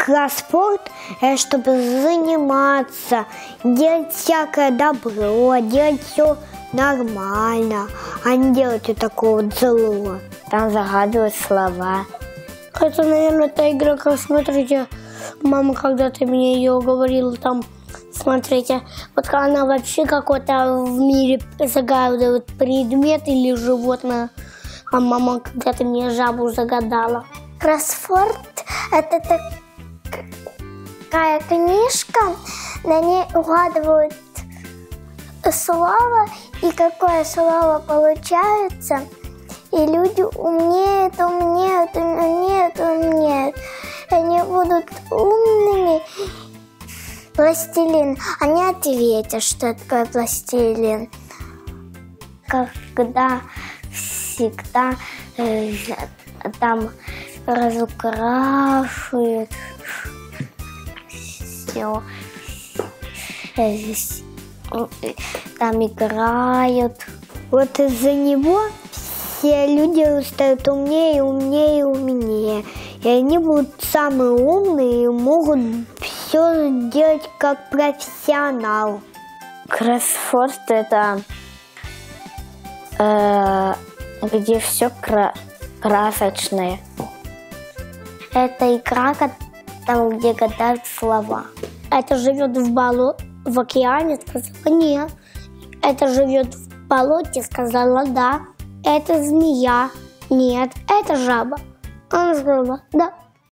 Кроссворд – это чтобы заниматься, делать всякое добро, делать все нормально, а не делать вот такого вот злого. Там загадывают слова. Это, наверное, та игра, как смотрите, мама когда-то мне ее говорила, там, смотрите, вот она вообще какой-то в мире загадывает предмет или животное, а мама когда-то мне жабу загадала. Кроссворд – это такая книжка, на ней угадывают слово, и какое слово получается, и люди умнеют. Они будут умными. Пластилин. Они ответят, что такое пластилин. Когда всегда там разукрашивают все, там играют. Вот из-за него все люди стают умнее. И они будут самые умные и могут все делать как профессионал. Кроссворд – это где все красочное. Это игра, там, где гадают слова. Это живет в океане, сказала нет. Это живет в болоте, сказала да. Это змея, нет. Это жаба. Она сказала да.